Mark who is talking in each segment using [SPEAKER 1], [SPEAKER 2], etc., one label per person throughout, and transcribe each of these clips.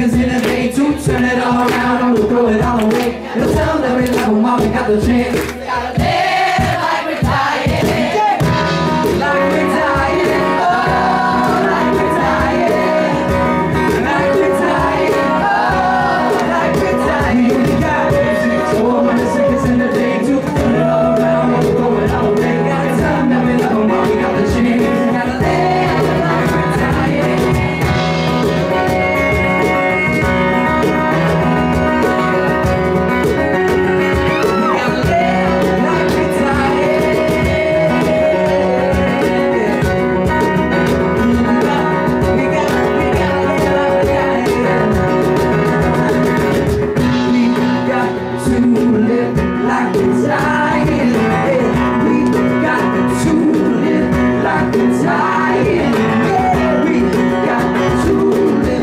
[SPEAKER 1] seconds in a day to turn it all around, or throw it all away. It'll tell them we love them while we got the chance. Gotta live like we're dying, like we're dying, oh, like we're dying, like we're dying, oh, like we're dying. We only got 100 seconds in a day to turn it all around, or throw it all away. Gotta tell them that we love them while we got the chance. Gotta live like we're dying.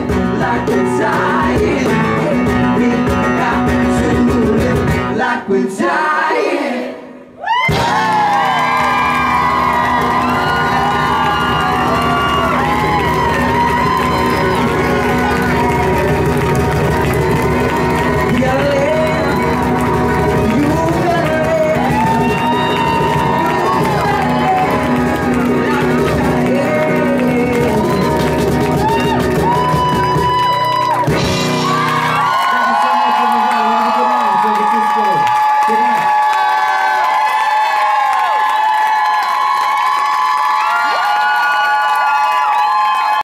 [SPEAKER 1] We're